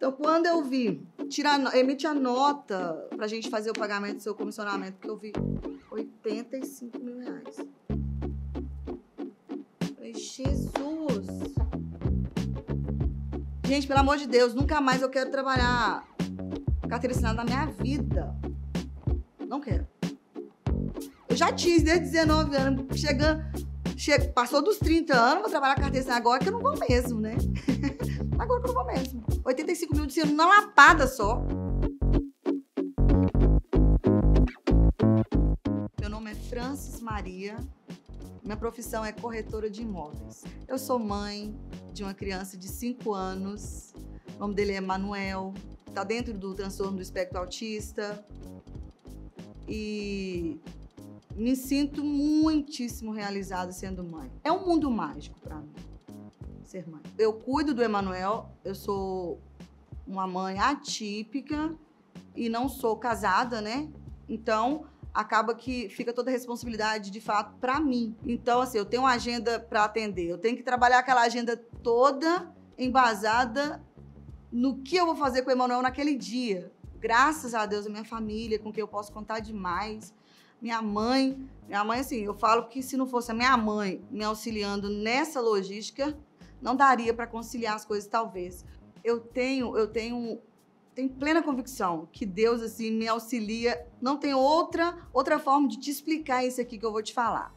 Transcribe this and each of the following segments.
Então, quando eu vi, emite a nota pra gente fazer o pagamento do seu comissionamento, porque eu vi R$85 mil. Falei, Jesus! Gente, pelo amor de Deus, nunca mais eu quero trabalhar carteira assinada na minha vida. Não quero. Eu já tive desde 19 anos, passou dos 30 anos, vou trabalhar carteira assinada agora que eu não vou mesmo, né? Agora que eu não vou mesmo. 85 mil de ceno na lapada só. Meu nome é Francis Maria. Minha profissão é corretora de imóveis. Eu sou mãe de uma criança de 5 anos. O nome dele é Manuel. Está dentro do transtorno do espectro autista. E me sinto muitíssimo realizada sendo mãe. É um mundo mágico para mim, ser mãe. Eu cuido do Emanuel, eu sou uma mãe atípica e não sou casada, né? Então, acaba que fica toda a responsabilidade, de fato, para mim. Então, assim, eu tenho uma agenda para atender. Eu tenho que trabalhar aquela agenda toda embasada no que eu vou fazer com o Emanuel naquele dia. Graças a Deus, a minha família, com quem eu posso contar demais. Minha mãe, assim, eu falo que se não fosse a minha mãe me auxiliando nessa logística, não daria para conciliar as coisas, talvez. Eu tenho plena convicção que Deus, assim, me auxilia. Não tem outra forma de te explicar isso aqui que eu vou te falar.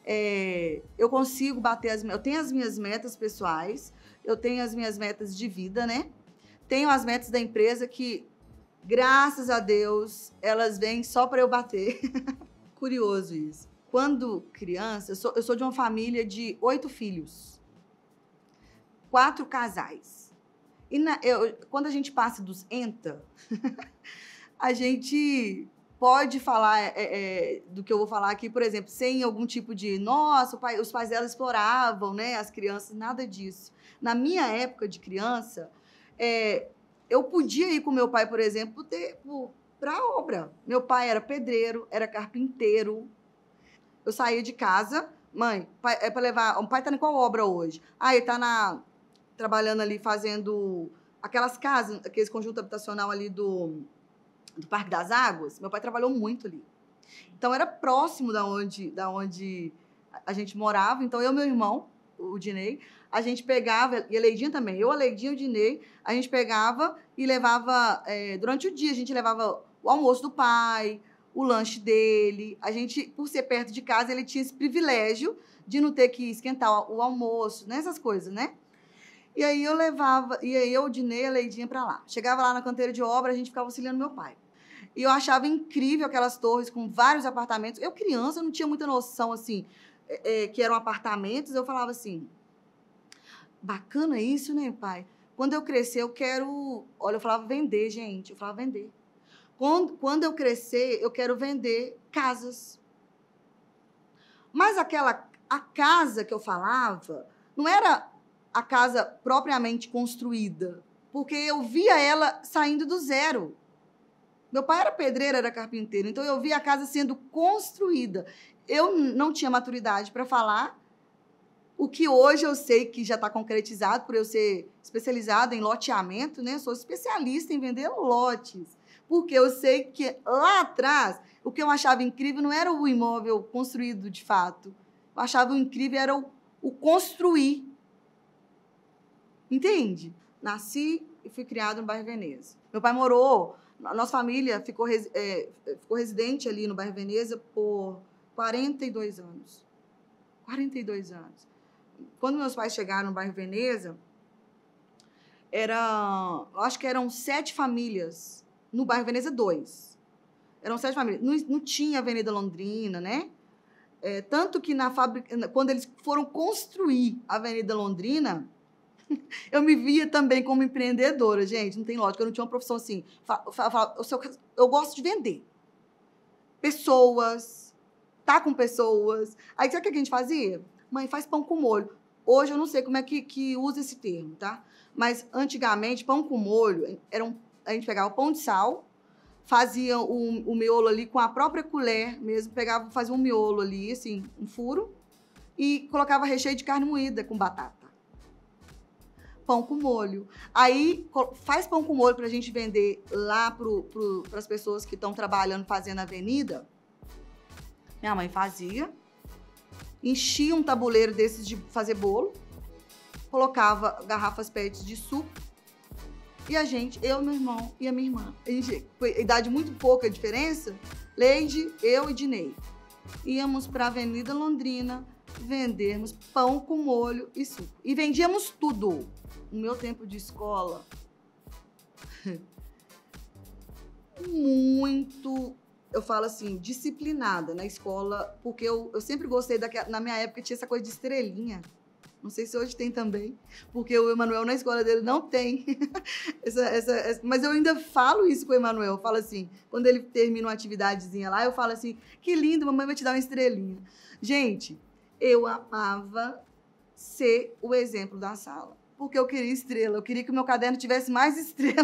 Eu consigo bater eu tenho as minhas metas pessoais, eu tenho as minhas metas de vida, né? Tenho as metas da empresa que, graças a Deus, elas vêm só para eu bater. Curioso isso. Quando criança, eu sou de uma família de 8 filhos. 4 casais. E quando a gente passa dos ENTA, a gente pode falar do que eu vou falar aqui, por exemplo, sem algum tipo de, nossa, os pais dela exploravam, né, as crianças, nada disso. Na minha época de criança, eu podia ir com meu pai, por exemplo, para a obra. Meu pai era pedreiro, era carpinteiro. Eu saía de casa, mãe, é para levar. O pai está em qual obra hoje? Ele está trabalhando ali, fazendo aquelas casas, aqueles conjunto habitacional ali do Parque das Águas. Meu pai trabalhou muito ali. Então, era próximo da onde a gente morava. Então, eu e meu irmão, o Dinei, a gente pegava, e a Leidinha também, a Leidinha e o Dinei, a gente pegava e levava, durante o dia, a gente levava o almoço do pai, o lanche dele. A gente, por ser perto de casa, ele tinha esse privilégio de não ter que esquentar o almoço, né? Essas coisas, né? E aí eu, o Dinei e a Leidinha para lá. Chegava lá na canteira de obra, a gente ficava auxiliando meu pai. E eu achava incrível aquelas torres com vários apartamentos. Eu, criança, não tinha muita noção, assim, que eram apartamentos. Eu falava assim, bacana isso, né, pai? Quando eu crescer, eu quero... Olha, eu falava vender, gente. Eu falava vender. Quando eu crescer, eu quero vender casas. Mas a casa que eu falava não era a casa propriamente construída, porque eu via ela saindo do zero. Meu pai era pedreiro, era carpinteiro, então eu via a casa sendo construída. Eu não tinha maturidade para falar o que hoje eu sei que já está concretizado, por eu ser especializada em loteamento, né? Eu sou especialista em vender lotes, porque eu sei que lá atrás, o que eu achava incrível não era o imóvel construído de fato. Eu achava incrível era o construir. Entende? Nasci e fui criada no bairro Veneza. Meu pai morou... A nossa família ficou residente ali no bairro Veneza por 42 anos. 42 anos. Quando meus pais chegaram no bairro Veneza, acho que eram 7 famílias. No bairro Veneza, 2. Eram 7 famílias. Não tinha Avenida Londrina, né? Tanto que quando eles foram construir a Avenida Londrina... Eu me via também como empreendedora, gente, não tem lógica, eu não tinha uma profissão assim. Eu gosto de vender. Pessoas, tá com pessoas. Aí, sabe o que a gente fazia? Mãe, faz pão com molho. Hoje eu não sei como é que usa esse termo, tá? Mas, antigamente, pão com molho, a gente pegava o pão de sal, fazia o miolo ali com a própria colher mesmo, fazia um miolo ali, assim, um furo, e colocava recheio de carne moída com batata. pão com molho. Aí faz pão com molho pra gente vender lá pras pessoas que estão trabalhando, fazendo a avenida. Minha mãe fazia, enchia um tabuleiro desses de fazer bolo, colocava garrafas PET de suco e a gente, eu, meu irmão e a minha irmã, a gente, idade muito pouca diferença, Leide, eu e Dinei, íamos para a Avenida Londrina vendermos pão com molho e suco. E vendíamos tudo. No meu tempo de escola, muito, eu falo assim, disciplinada na escola, porque eu sempre gostei na minha época tinha essa coisa de estrelinha. Não sei se hoje tem também, porque o Emanuel na escola dele não tem. Mas eu ainda falo isso com o Emanuel. Eu falo assim, quando ele termina uma atividadezinha lá, eu falo assim, que lindo, mamãe vai te dar uma estrelinha. Gente, eu amava ser o exemplo da sala, porque eu queria estrela, eu queria que o meu caderno tivesse mais estrela.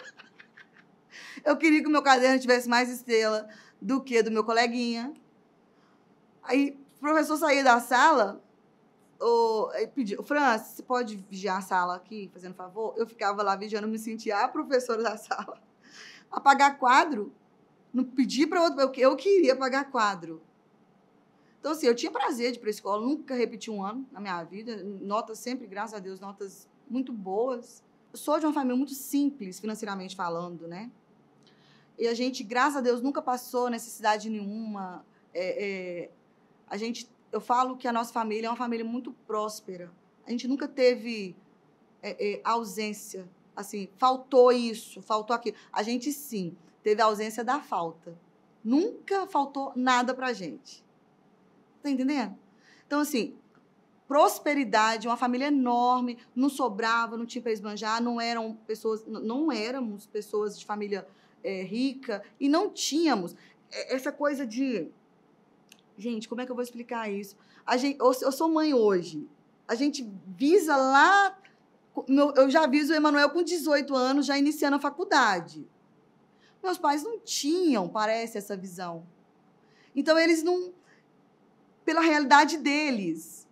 Eu queria que o meu caderno tivesse mais estrela do que do meu coleguinha. Aí o professor saía da sala, pediu, Francis, você pode vigiar a sala aqui, fazendo favor? Eu ficava lá vigiando, me sentia a professora da sala. Apagar quadro, não pedi para outro, eu queria apagar quadro. Então, assim, eu tinha prazer de ir para a escola, nunca repeti um ano na minha vida, notas sempre, graças a Deus, notas muito boas. Eu sou de uma família muito simples, financeiramente falando, né? E a gente, graças a Deus, nunca passou necessidade nenhuma. Eu falo que a nossa família é uma família muito próspera. A gente nunca teve ausência, assim, faltou isso, faltou aquilo. A gente, sim, teve a ausência da falta. Nunca faltou nada pra gente. Tá entendendo? Então, assim, prosperidade, uma família enorme, não sobrava, não tinha para esbanjar, não éramos pessoas de família rica e não tínhamos essa coisa de... Gente, como é que eu vou explicar isso? Eu sou mãe hoje. A gente visa lá... Eu já viso o Emanuel com 18 anos, já iniciando a faculdade. Meus pais não tinham, parece, essa visão. Então, eles não... Pela realidade deles,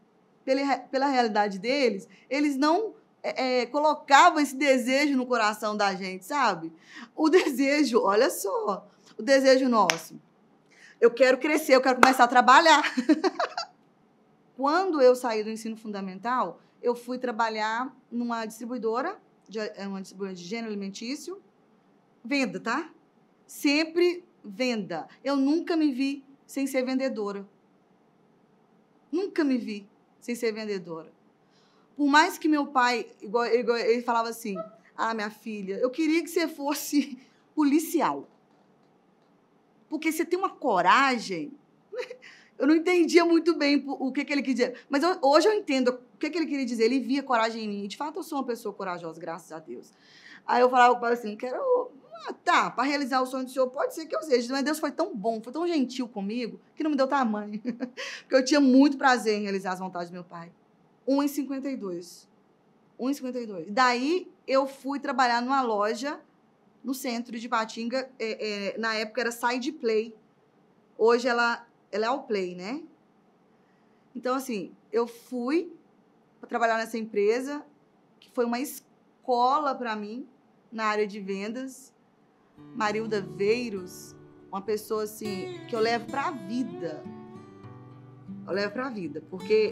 eles não colocavam esse desejo no coração da gente, sabe? O desejo, olha só, o desejo nosso. Eu quero crescer, eu quero começar a trabalhar. Quando eu saí do ensino fundamental, eu fui trabalhar numa distribuidora, uma distribuidora de gênero alimentício. Venda, tá? Sempre venda. Eu nunca me vi sem ser vendedora. Nunca me vi sem ser vendedora. Por mais que meu pai, igual ele falava assim, minha filha, eu queria que você fosse policial. Porque você tem uma coragem. Eu não entendia muito bem o que ele queria dizer. Mas hoje eu entendo o que ele queria dizer. Ele via coragem em mim. De fato, eu sou uma pessoa corajosa, graças a Deus. Aí eu falava com o pai assim, para realizar o sonho do senhor, pode ser que eu seja. Mas Deus foi tão bom, foi tão gentil comigo, que não me deu tamanho. Porque eu tinha muito prazer em realizar as vontades do meu pai. 1,52. 1,52. Daí, eu fui trabalhar numa loja no centro de Ipatinga, na época era Side Play. Hoje ela é ao Play, né? Então, assim, eu fui para trabalhar nessa empresa, que foi uma escola para mim, na área de vendas. Marilda Veiros, uma pessoa, assim, que eu levo para a vida. Eu levo para a vida, porque...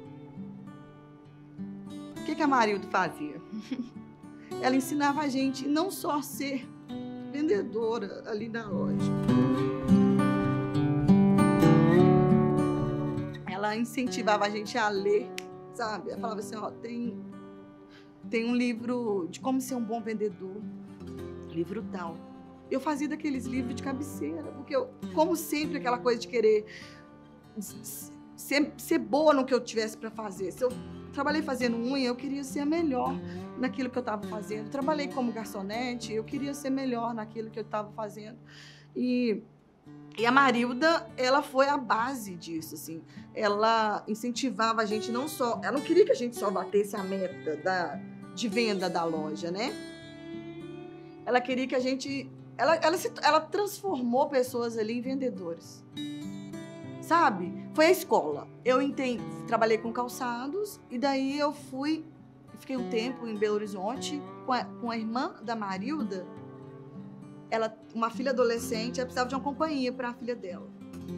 O que a Marilda fazia? Ela ensinava a gente não só a ser vendedora ali na loja. Ela incentivava a gente a ler, sabe? Ela falava assim, tem um livro de como ser um bom vendedor, livro tal. Eu fazia daqueles livros de cabeceira, porque eu, como sempre, aquela coisa de querer ser boa no que eu tivesse para fazer. Se eu trabalhei fazendo unha, eu queria ser a melhor naquilo que eu estava fazendo. Trabalhei como garçonete, eu queria ser melhor naquilo que eu estava fazendo. E a Marilda, ela foi a base disso, assim. Ela incentivava a gente não só... Ela não queria que a gente só batesse a meta de venda da loja, né? Ela queria que a gente... Ela transformou pessoas ali em vendedores. Sabe? Foi a escola. Eu trabalhei com calçados e daí eu fui fiquei um tempo em Belo Horizonte com a irmã da Marilda. Ela, uma filha adolescente, ela precisava de uma companhia para a filha dela.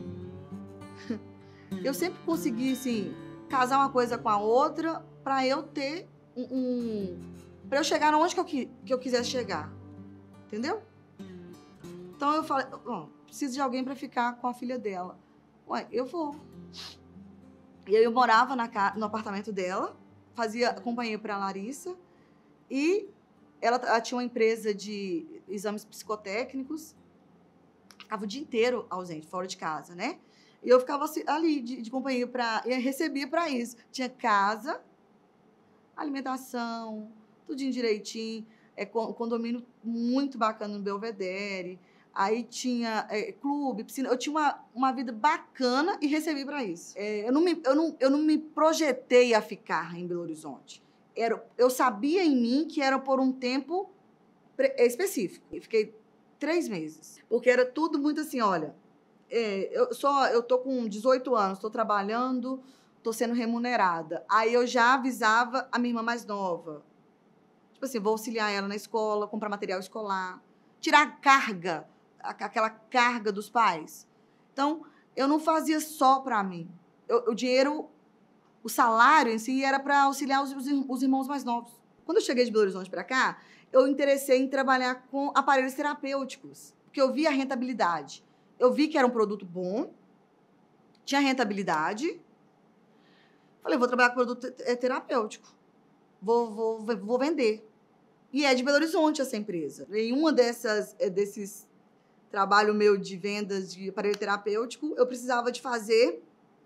Eu sempre consegui, assim, casar uma coisa com a outra para eu ter para eu chegar onde que eu quisesse chegar. Entendeu? Então eu falei, preciso de alguém para ficar com a filha dela. Ué, eu vou. E aí eu morava no apartamento dela, fazia companhia para a Larissa, e ela tinha uma empresa de exames psicotécnicos, ficava o dia inteiro ausente, fora de casa, né? E eu ficava assim, ali de companhia e recebia para isso. Tinha casa, alimentação, tudinho direitinho, condomínio muito bacana no Belvedere. Aí tinha clube, piscina. Eu tinha uma vida bacana e recebi para isso. Eu não me projetei a ficar em Belo Horizonte. Eu sabia em mim que era por um tempo específico. E fiquei 3 meses. Porque era tudo muito assim, olha, eu tô com 18 anos, estou trabalhando, estou sendo remunerada. Aí eu já avisava a minha irmã mais nova. Tipo assim, vou auxiliar ela na escola, comprar material escolar, tirar a carga, aquela carga dos pais. Então, eu não fazia só para mim. O dinheiro, o salário em si era para auxiliar os irmãos mais novos. Quando eu cheguei de Belo Horizonte para cá, eu interessei em trabalhar com aparelhos terapêuticos, porque eu vi a rentabilidade. Eu vi que era um produto bom, tinha rentabilidade. Falei, vou trabalhar com produto terapêutico. Vou vender. E é de Belo Horizonte essa empresa. Em uma desses trabalho meu de vendas de aparelho terapêutico, eu precisava de fazer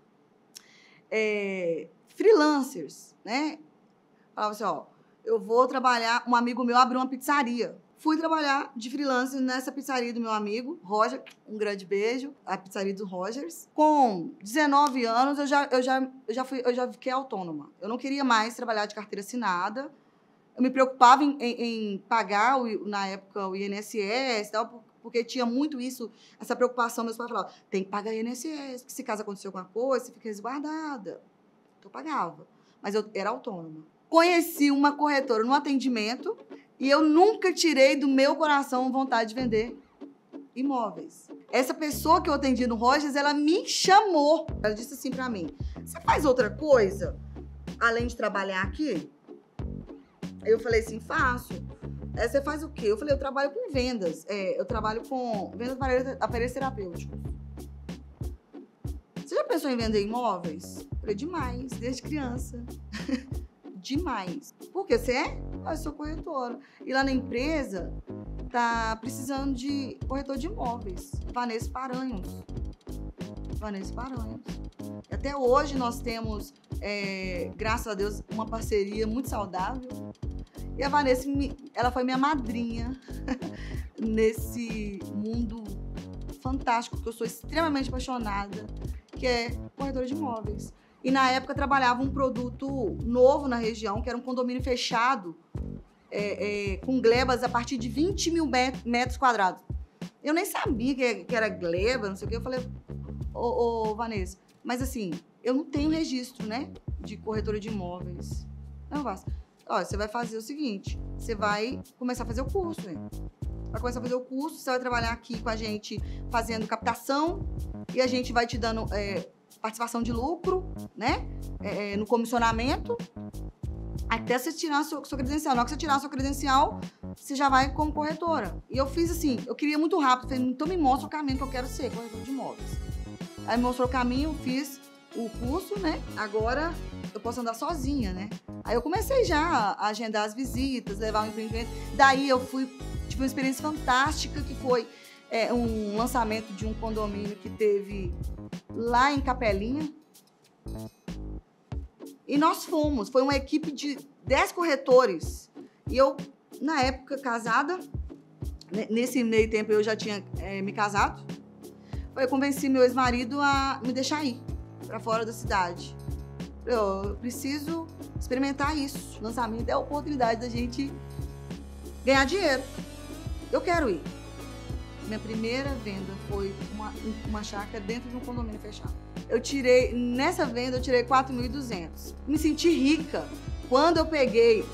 freelancers, né? Falava assim, eu vou trabalhar... Um amigo meu abriu uma pizzaria. Fui trabalhar de freelancer nessa pizzaria do meu amigo, Roger, um grande beijo, a pizzaria do Rogers. Com 19 anos, eu já fiquei autônoma. Eu não queria mais trabalhar de carteira assinada. Eu me preocupava em pagar, na época, o INSS, tal, porque tinha muito isso, essa preocupação. Meus pais falavam, tem que pagar INSS, porque se caso acontecer alguma coisa, você fica resguardada. Então, eu pagava. Mas eu era autônoma. Conheci uma corretora no atendimento e eu nunca tirei do meu coração vontade de vender imóveis. Essa pessoa que eu atendi no Rogers, ela me chamou. Ela disse assim para mim, você faz outra coisa além de trabalhar aqui? Aí eu falei assim, faço. Você faz o quê? Eu falei, eu trabalho com vendas. Eu trabalho com vendas de aparelhos terapêuticos. Você já pensou em vender imóveis? Eu falei, demais, desde criança. Demais. Por quê? Você é? Eu sou corretora. E lá na empresa, tá precisando de corretor de imóveis. Vanessa Paranhos. E até hoje nós temos, graças a Deus, uma parceria muito saudável. E a Vanessa, ela foi minha madrinha nesse mundo fantástico, que eu sou extremamente apaixonada, que é corretora de imóveis. E, na época, trabalhava um produto novo na região, que era um condomínio fechado, com glebas a partir de 20 mil metros quadrados. Eu nem sabia que era gleba, não sei o quê. Eu falei, Vanessa, mas assim, eu não tenho registro, né, de corretora de imóveis. Não faço. Olha, você vai fazer o seguinte, você vai começar a fazer o curso, né? Vai começar a fazer o curso, você vai trabalhar aqui com a gente fazendo captação e a gente vai te dando participação de lucro, né? No comissionamento, até você tirar a sua credencial. Na hora que você tirar a sua credencial, você já vai como corretora. E eu fiz assim, eu queria muito rápido, falei, então me mostra o caminho que eu quero ser, corretora de imóveis. Aí me mostrou o caminho, fiz o curso, né? Agora eu posso andar sozinha, né? Aí eu comecei já a agendar as visitas, levar o empreendimento. Daí eu tive uma experiência fantástica, que foi um lançamento de um condomínio que teve lá em Capelinha. E nós fomos, foi uma equipe de 10 corretores. E eu, na época, casada, nesse meio tempo eu já tinha me casado, eu convenci meu ex-marido a me deixar ir para fora da cidade. Eu preciso experimentar isso. Lançamento é a oportunidade da gente ganhar dinheiro. Eu quero ir. Minha primeira venda foi uma chácara dentro de um condomínio fechado. Nessa venda, eu tirei 4.200. Me senti rica. Quando eu peguei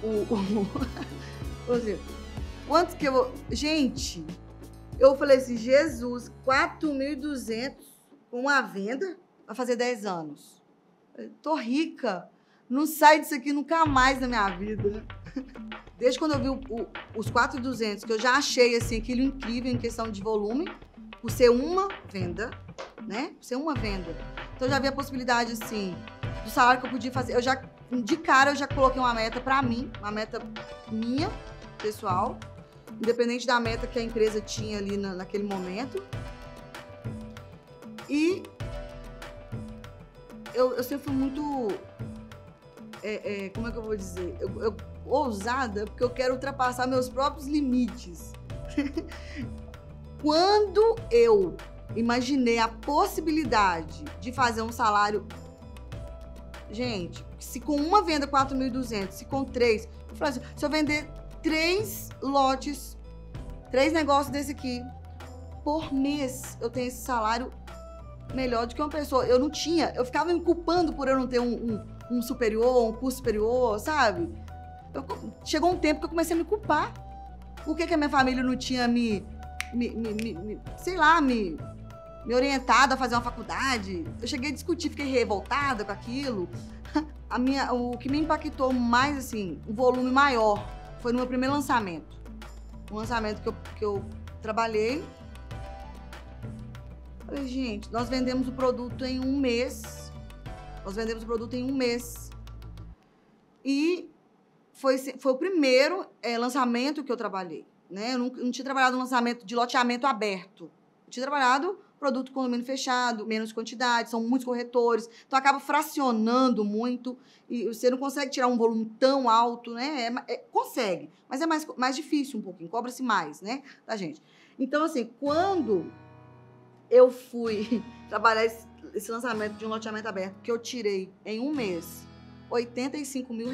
assim, quanto que eu... Gente, eu falei assim, Jesus, 4.200 com a venda, vai fazer 10 anos. Tô rica. Não sai disso aqui nunca mais na minha vida. Desde quando eu vi os 4.200, que eu já achei assim, aquilo incrível em questão de volume, por ser uma venda, né? Por ser uma venda. Então, eu já vi a possibilidade, assim, do salário que eu podia fazer. De cara, eu já coloquei uma meta pra mim, uma meta minha, pessoal, independente da meta que a empresa tinha ali naquele momento. E eu sempre fui muito... como é que eu vou dizer? Ousada, porque eu quero ultrapassar meus próprios limites. Quando eu imaginei a possibilidade de fazer um salário... Gente, se com uma venda 4.200, se com 3... Eu falei assim, se eu vender 3 lotes, 3 negócios desse aqui, por mês, eu tenho esse salário melhor do que uma pessoa. Eu não tinha, eu ficava me culpando por eu não ter um superior, um curso superior, sabe? Chegou um tempo que eu comecei a me culpar. Por que a minha família não tinha me orientado a fazer uma faculdade? Eu cheguei a discutir, fiquei revoltada com aquilo. O que me impactou mais, assim, um volume maior, foi no meu primeiro lançamento. Um lançamento que eu trabalhei. Falei, gente, nós vendemos o produto em um mês. E foi o primeiro lançamento que eu trabalhei, né? Eu não tinha trabalhado no lançamento de loteamento aberto. Eu tinha trabalhado produto com condomínio fechado, menos quantidade, são muitos corretores, então acaba fracionando muito e você não consegue tirar um volume tão alto, né? Consegue, mas é mais difícil um pouquinho, cobra-se mais, né, da gente. Então, assim, quando eu fui trabalhar esse lançamento de um loteamento aberto, que eu tirei em um mês, R$85 mil.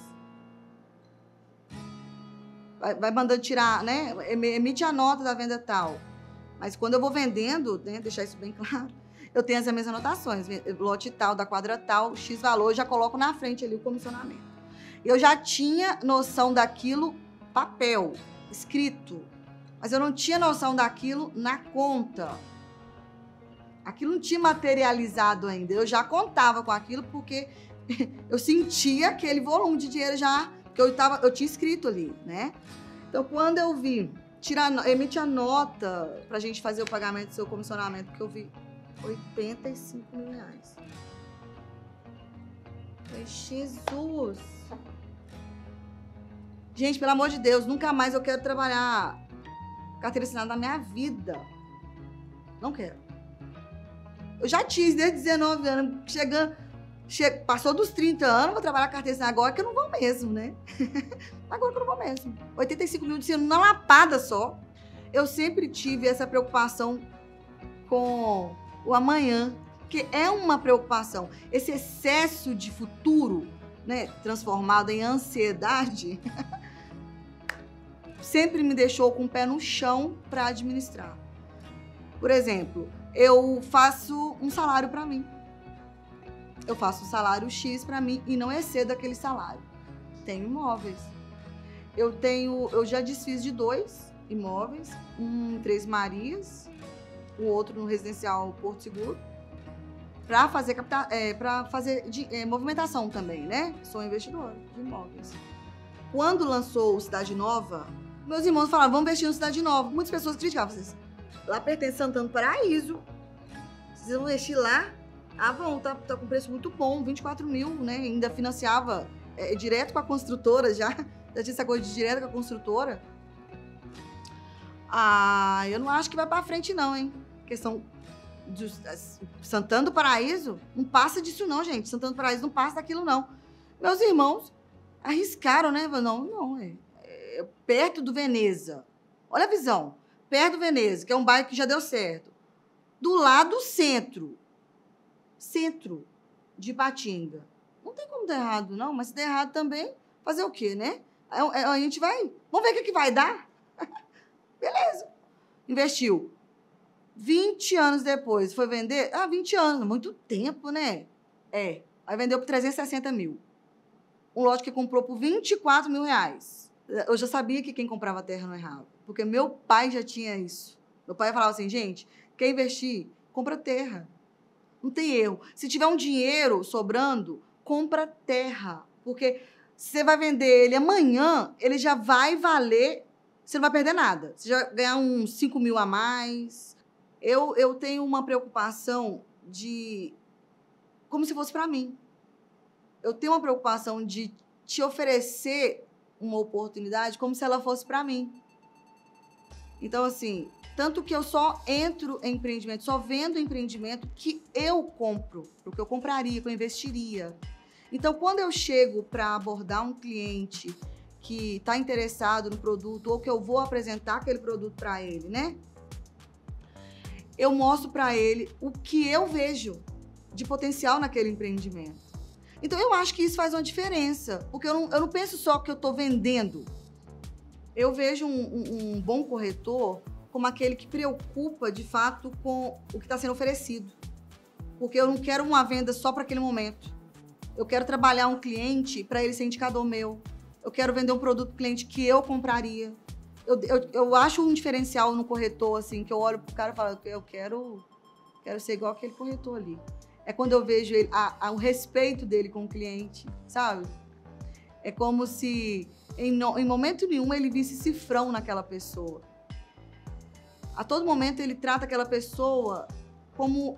Vai mandando tirar, né? Emite a nota da venda tal. Mas quando eu vou vendendo, né, deixar isso bem claro, eu tenho as minhas anotações. Lote tal, da quadra tal, X valor, eu já coloco na frente ali o comissionamento. Eu já tinha noção daquilo papel, escrito. Mas eu não tinha noção daquilo na conta. Aquilo não tinha materializado ainda. Eu já contava com aquilo porque eu sentia aquele volume de dinheiro já, que eu tinha escrito ali, né? Então, quando eu vi, emite a nota pra gente fazer o pagamento do seu comissionamento, que eu vi R$85 mil. Falei, Jesus! Gente, pelo amor de Deus, nunca mais eu quero trabalhar carteira assinada na minha vida. Não quero. Eu já tinha desde 19 anos, passou dos 30 anos, vou trabalhar carteira assinada agora que eu não vou mesmo, né? Agora que eu não vou mesmo. 85 mil de cima, na lapada só. Eu sempre tive essa preocupação com o amanhã, que é uma preocupação. Esse excesso de futuro, né, transformado em ansiedade, sempre me deixou com o pé no chão para administrar. Por exemplo, eu faço um salário para mim. Eu faço um salário X para mim e não excedo aquele salário. Tenho imóveis. Eu já desfiz de 2 imóveis, um em Três Marias, o outro no residencial Porto Seguro, para fazer, movimentação também, né? Sou investidora de imóveis. Quando lançou o Cidade Nova, meus irmãos falavam, vamos investir no Cidade Nova. Muitas pessoas criticavam, vocês, lá pertence Santana do Paraíso, vocês vão investir lá? Ah, vão, tá com preço muito bom, 24 mil, né? Ainda financiava direto com a construtora já tinha essa coisa de direto com a construtora. Ah, eu não acho que vai pra frente não, hein? Questão de Santana do Paraíso, não passa disso não, gente. Santana do Paraíso não passa daquilo não. Meus irmãos arriscaram, né? Não, é perto do Veneza. Olha a visão. Perto do Veneza, que é um bairro que já deu certo. Do lado do centro de Ipatinga. Não tem como dar errado, não, mas se der errado também, fazer o quê, né? A gente vai... Vamos ver o que vai dar? Beleza. Investiu. 20 anos depois, foi vender? 20 anos, muito tempo, né? Aí vendeu por 360 mil. um lote que comprou por R$24 mil. Eu já sabia que quem comprava terra não errava, porque meu pai já tinha isso. Meu pai falava assim, gente, quer investir? Compra terra. Não tem erro. Se tiver um dinheiro sobrando, compra terra, porque você vai vender ele amanhã, ele já vai valer, você não vai perder nada. Você já vai ganhar uns 5 mil a mais. Eu tenho uma preocupação de... como se fosse para mim. Eu tenho uma preocupação de te oferecer uma oportunidade como se ela fosse para mim. Então, assim, tanto que eu só entro em empreendimento, só vendo empreendimento que eu compro, o que eu compraria, que eu investiria. Então, quando eu chego para abordar um cliente que está interessado no produto ou que eu vou apresentar aquele produto para ele, né? Eu mostro para ele o que eu vejo de potencial naquele empreendimento. Então, eu acho que isso faz uma diferença, porque eu não penso só que eu estou vendendo. Eu vejo um bom corretor como aquele que preocupa, de fato, com o que está sendo oferecido. Porque eu não quero uma venda só para aquele momento. Eu quero trabalhar um cliente para ele ser indicador meu. Eu quero vender um produto para o cliente que eu compraria. Eu acho um diferencial no corretor, assim, que eu olho para o cara e falo, eu quero ser igual aquele corretor ali. É quando eu vejo ele, o respeito dele com o cliente, sabe? É como se, em momento nenhum, ele visse cifrão naquela pessoa. A todo momento, ele trata aquela pessoa, como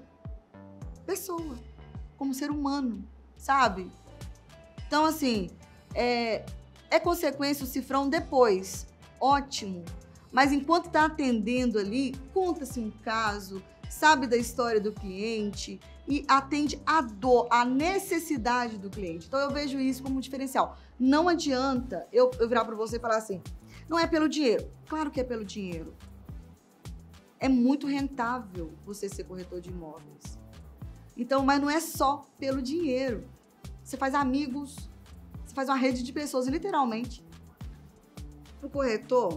ser humano, sabe? Então, assim, é consequência o cifrão depois, ótimo. Mas enquanto está atendendo ali, conta-se um caso, sabe da história do cliente e atende a dor, a necessidade do cliente. Então, eu vejo isso como um diferencial. Não adianta eu virar para você e falar assim, não é pelo dinheiro. Claro que é pelo dinheiro. É muito rentável você ser corretor de imóveis. Então, mas não é só pelo dinheiro. Você faz amigos, você faz uma rede de pessoas, literalmente. Para o corretor,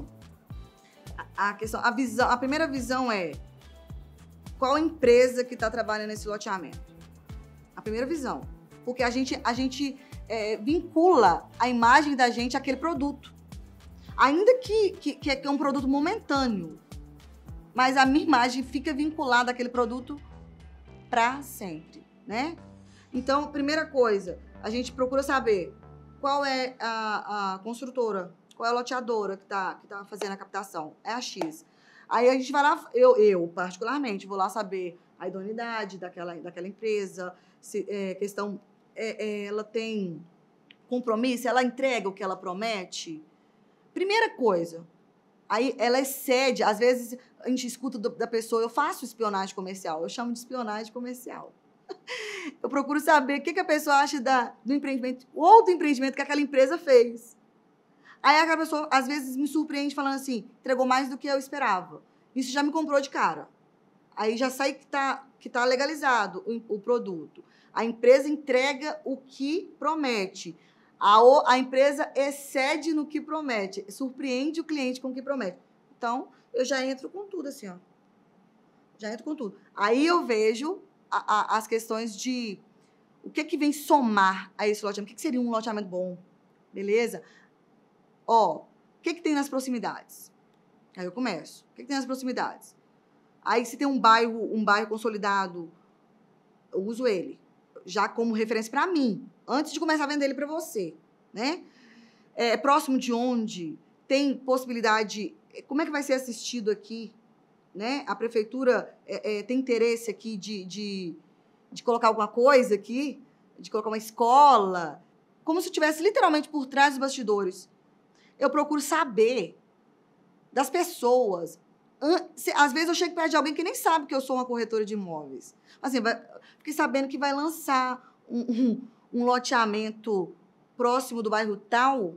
a primeira visão é qual empresa que está trabalhando nesse loteamento. A primeira visão. Porque a gente vincula a imagem da gente àquele produto. Ainda que é um produto momentâneo, mas a minha imagem fica vinculada àquele produto para sempre, né? Então, primeira coisa, a gente procura saber qual é a construtora, qual é a loteadora que tá fazendo a captação. É a X. Aí a gente vai lá, eu particularmente, vou lá saber a idoneidade daquela empresa, se ela tem compromisso, ela entrega o que ela promete. Primeira coisa, aí ela excede, às vezes a gente escuta da pessoa, eu faço espionagem comercial, eu chamo de espionagem comercial. Eu procuro saber o que a pessoa acha do empreendimento, outro empreendimento que aquela empresa fez. Aí aquela pessoa, às vezes, me surpreende falando assim, entregou mais do que eu esperava. Isso já me comprou de cara. Aí já sai que tá legalizado o produto. A empresa entrega o que promete. A empresa excede no que promete. Surpreende o cliente com o que promete. Então, eu já entro com tudo, assim, ó. Já entro com tudo. Aí eu vejo as questões de o que vem somar a esse loteamento. O que seria um loteamento bom? Beleza? Ó, o que tem nas proximidades? Aí eu começo. O que tem nas proximidades? Aí, se tem um bairro consolidado, eu uso ele já como referência para mim, antes de começar a vender ele para você, né? É próximo de onde? Tem possibilidade... Como é que vai ser assistido aqui? Né? A prefeitura tem interesse aqui de colocar alguma coisa aqui? De colocar uma escola? Como se estivesse literalmente por trás dos bastidores. Eu procuro saber das pessoas. Às vezes eu chego perto de alguém que nem sabe que eu sou uma corretora de imóveis. Assim, fiquei sabendo que vai lançar um loteamento próximo do bairro tal.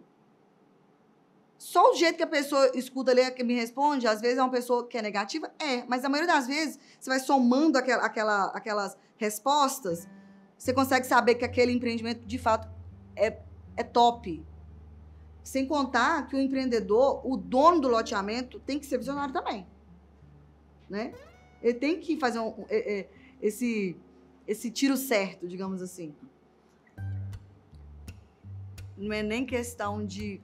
Só o jeito que a pessoa escuta ali, que me responde, às vezes é uma pessoa que é negativa, mas a maioria das vezes você vai somando aquelas respostas, você consegue saber que aquele empreendimento, de fato, é top. Sem contar que o empreendedor, o dono do loteamento, tem que ser visionário também. Né? Ele tem que fazer esse tiro certo, digamos assim. não é nem questão de...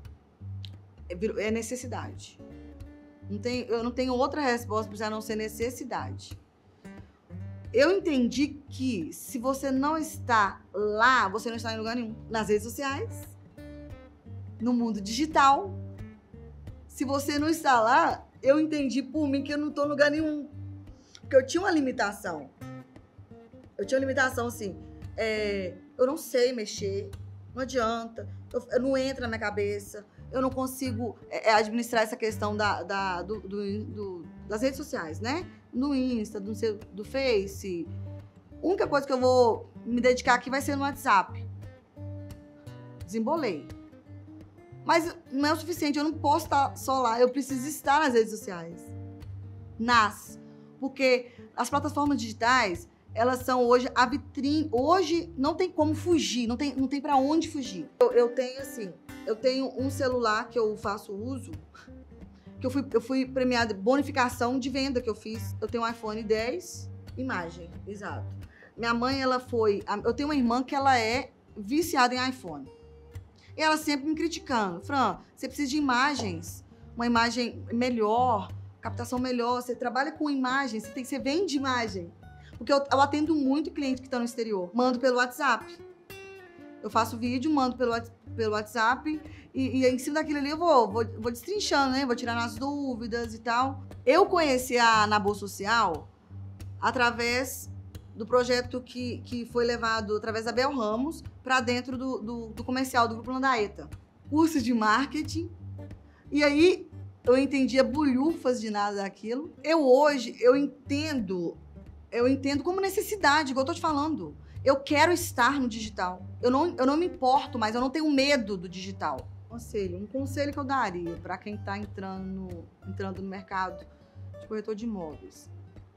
É necessidade. Eu não tenho outra resposta para não ser necessidade. Eu entendi que se você não está lá, você não está em lugar nenhum. Nas redes sociais, no mundo digital. Se você não está lá, eu entendi por mim que eu não estou em lugar nenhum. Porque eu tinha uma limitação. Eu tinha uma limitação, assim, eu não sei mexer, não adianta, eu não entra na minha cabeça, eu não consigo administrar essa questão das redes sociais, né? No Insta, do Face. A única coisa que eu vou me dedicar aqui vai ser no WhatsApp. Desembolei. Mas não é o suficiente, eu não posso estar só lá, eu preciso estar nas redes sociais. Porque as plataformas digitais, elas são hoje a vitrine. Hoje não tem como fugir, não tem para onde fugir. Eu tenho um celular que eu faço uso, que eu fui premiada, bonificação de venda que eu fiz. Eu tenho um iPhone 10, imagem, exato. Minha mãe, eu tenho uma irmã que ela é viciada em iPhone. E ela sempre me criticando. Fran, você precisa de imagens, uma imagem melhor, captação melhor, você trabalha com imagens, você vende imagem. Porque eu atendo muito cliente que está no exterior. Mando pelo WhatsApp. Eu faço vídeo, mando pelo WhatsApp e em cima daquilo ali eu vou destrinchando, né? Vou tirando as dúvidas e tal. Eu conheci a Nabô Social através do projeto que foi levado através da Bel Ramos para dentro do comercial do Grupo Landaeta. Curso de marketing. E aí eu entendia bolhufas de nada daquilo. Hoje eu entendo como necessidade, igual eu tô te falando. Eu quero estar no digital. Eu não me importo, mas eu não tenho medo do digital. Um conselho que eu daria para quem está entrando no mercado de corretor de imóveis.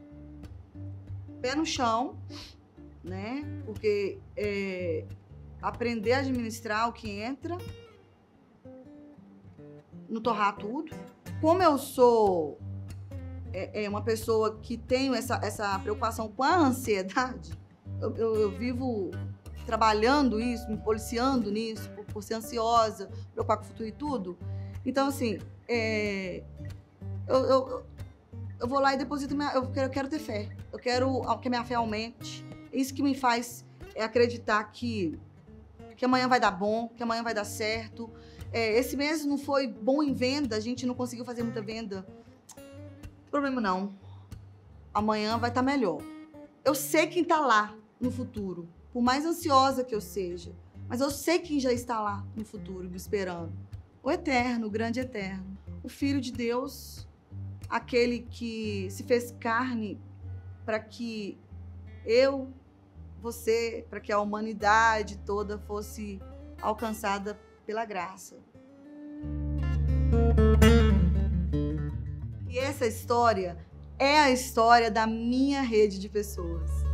Pé no chão, né? Porque aprender a administrar o que entra, não torrar tudo. Como eu sou uma pessoa que tenho essa preocupação com a ansiedade, eu vivo trabalhando isso, me policiando nisso, por ser ansiosa, preocupar com o futuro e tudo. Então, assim, eu vou lá e deposito eu quero ter fé. Eu quero que a minha fé aumente. Isso que me faz acreditar que amanhã vai dar bom, que amanhã vai dar certo. Esse mês não foi bom em venda, a gente não conseguiu fazer muita venda. Problema não. Amanhã vai estar melhor. Eu sei quem está lá no futuro, por mais ansiosa que eu seja, mas eu sei quem já está lá no futuro me esperando. O Eterno, o grande Eterno, o Filho de Deus, aquele que se fez carne para que eu, você, para que a humanidade toda fosse alcançada pela graça. E essa história é a história da minha rede de pessoas.